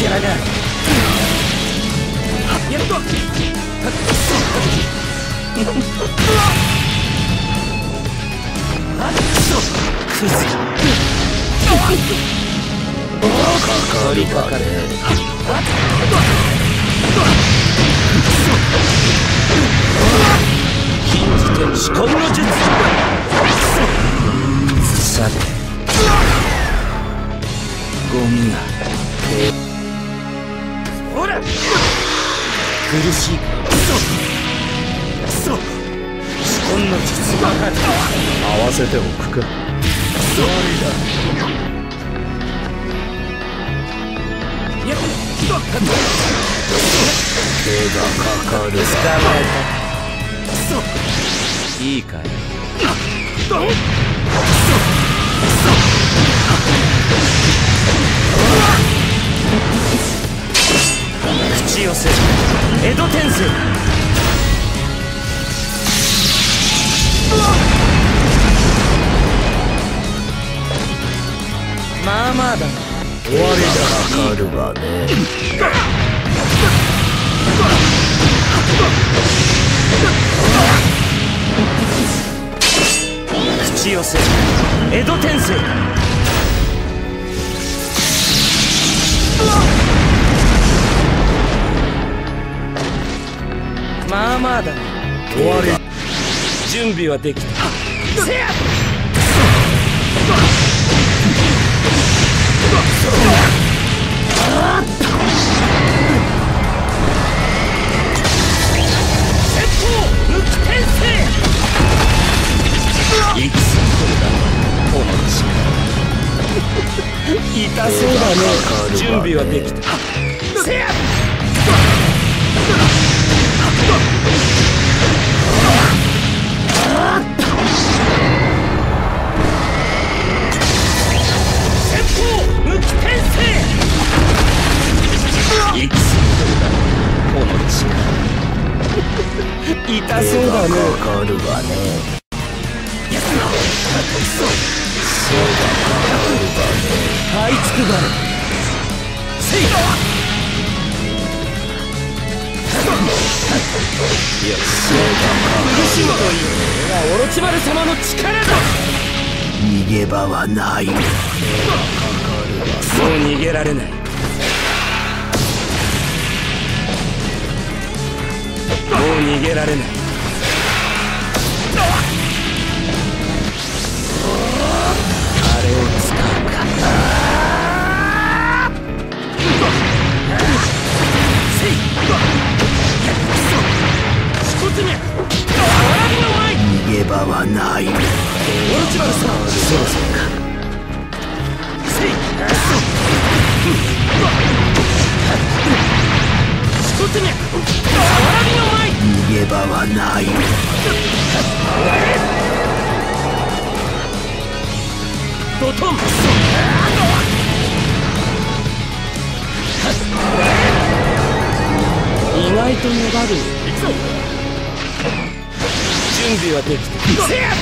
やがる。やっとクズかかりかかれ。禁じて至根の術。さてゴミがほら苦しいか。至根の術ばかり合わせておくか。終わりだ。手がかかる。捕まえた。いいかい。口寄せ江戸天聖。まあまあだ。終わりだ。かかるわね。口寄せ江戸天聖。まあまあだ。終わり。準備はできた。せやいつこの力痛そうだね。準備はできた。せや先方無期転生。いつこの力痛そうだね。かかるわね。はいつくばれ。せいよし苦しむといい。オロチマル様の力だ。逃げ場はない。もう逃げられない。もう逃げられない。あれを使うか。せい逃げ場はない。オロチマルさんそろそろか。せい逃げ場はない。ドトン意外と粘る。準備はできた。せや